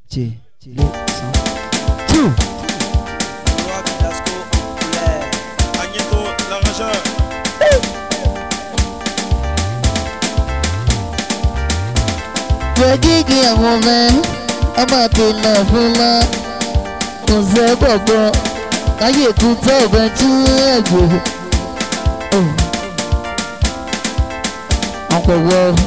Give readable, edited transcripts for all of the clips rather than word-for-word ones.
Two. Gigi a woman, I'm a pin of Hula. Was a bubble. I get to tell them to Uncle Wolf.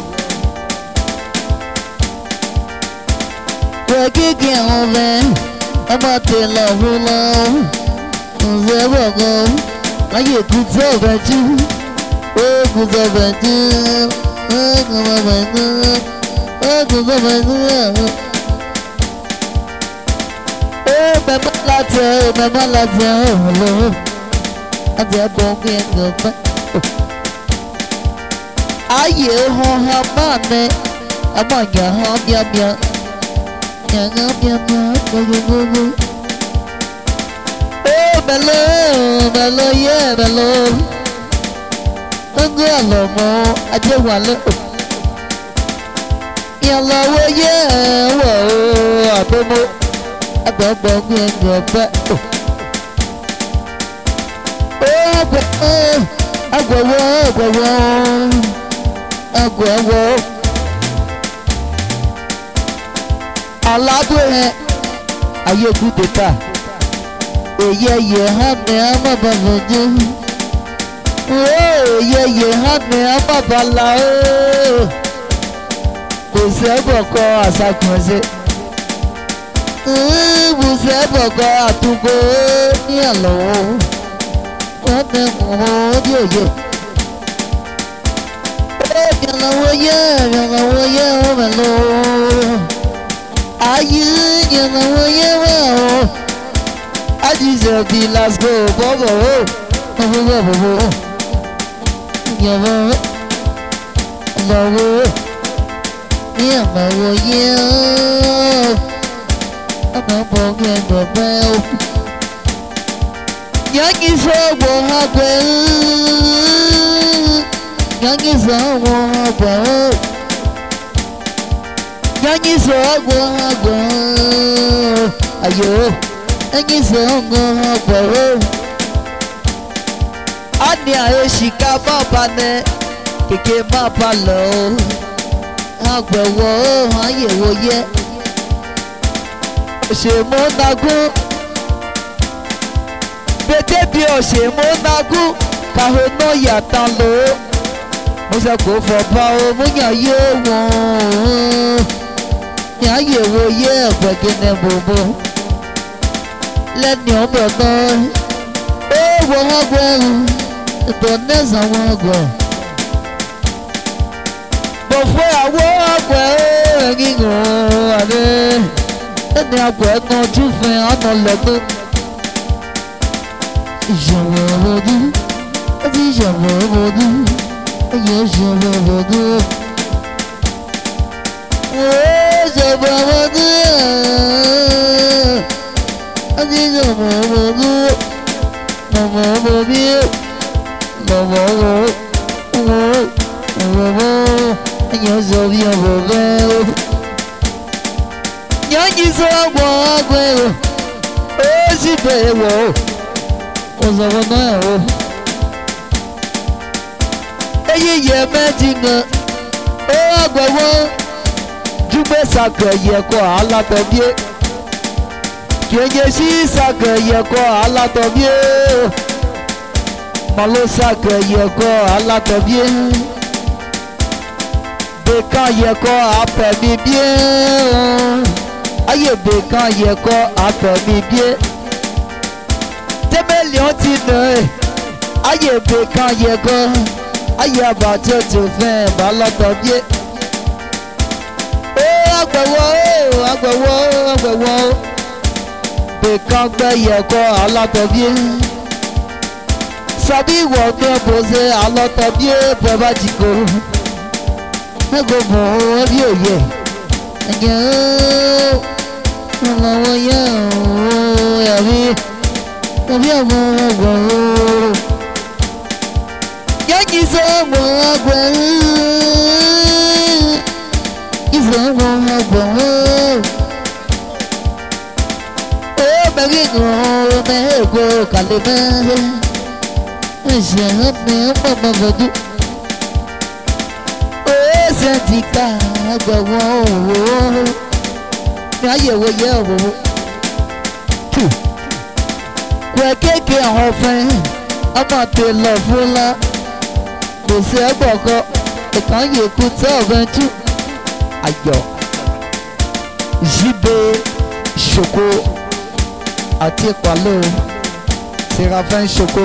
Gigi a woman, I'm a pin of Hula. Was a bubble. I get to tell them to Mama latte, I did don't get good. I hear her money, among your home, young, oh, mellow, yeah, mellow. Hello, I just want to. Yellow, yeah, I don't know. I don't know back. I love it. Are you good at that? Yeah, honey, I'm about you. Oh, yeah, honey, I'm about you. Você é bocó, essa coisa. Você é bocó, a tu go, e alô. Quando é morro, I deserve the last go, bobo. Ania shika baba ne keke baba lo agbewo ayewo ye se mo nagun bete bi o se mo nagun ka ho no ya tan lo mo se ko fo ba o mo yan ye won ya yewo ye gbegene bobo leni o bo no o wo agbewo Doneza wagwa Bofwe awo agwa Gingo ade Ene agwa no jufe ano ledo Javodu Adi javodu Aye javodu Javodu Adi javodu Javodu Malosa que yeko alatobie Beka yeko ape mi bien Aye beka yeko ape mi bien Temelion tine Aye beka yeko Aye abato te fin balatobie Agbewo Beka gbe yeko alatobie Sabi wo me pose alota bie baba jiko Ego mo bi oye Ayo Mo ya bi mo Ya ji so mo agwe Izo mo agwe go kalime je me mama vodu o sentika gbawo mi ayewo ye owo tu kwekeke ofin ama te lo fula kò sí ẹgbọ̀kọ ìkan yèkú tí ọ̀bẹ̀n tú ayọ̀ jíbe ṣoko àti ìpàlọ́ Séraphin ṣoko.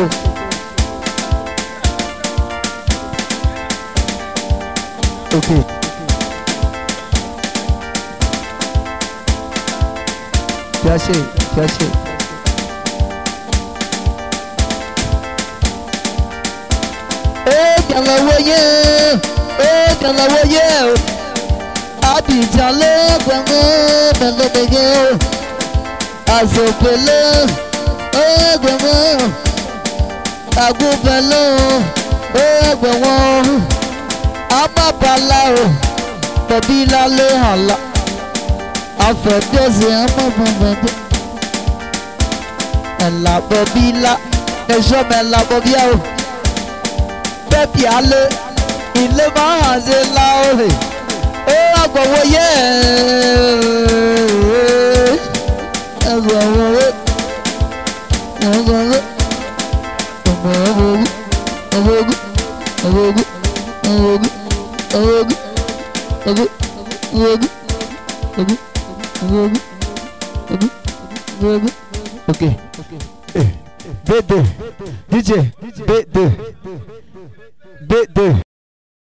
Okay. Piace. Kalawoye, Abidjan le gbẹ̀ngẹ́ azopele gbẹ̀ngẹ́ agubele gbẹ̀ngẹ́ amabala bẹ̀bíla le hànlá afẹ́dẹ́sẹ̀ amabẹ̀bẹ̀ ẹ̀là bẹ̀bíla ẹ̀ṣọ́mẹ̀là bọ̀bíà o bẹ́bí alẹ́. Il est mahazé là ohe agbawoye agbawoye okay B2 DJ B2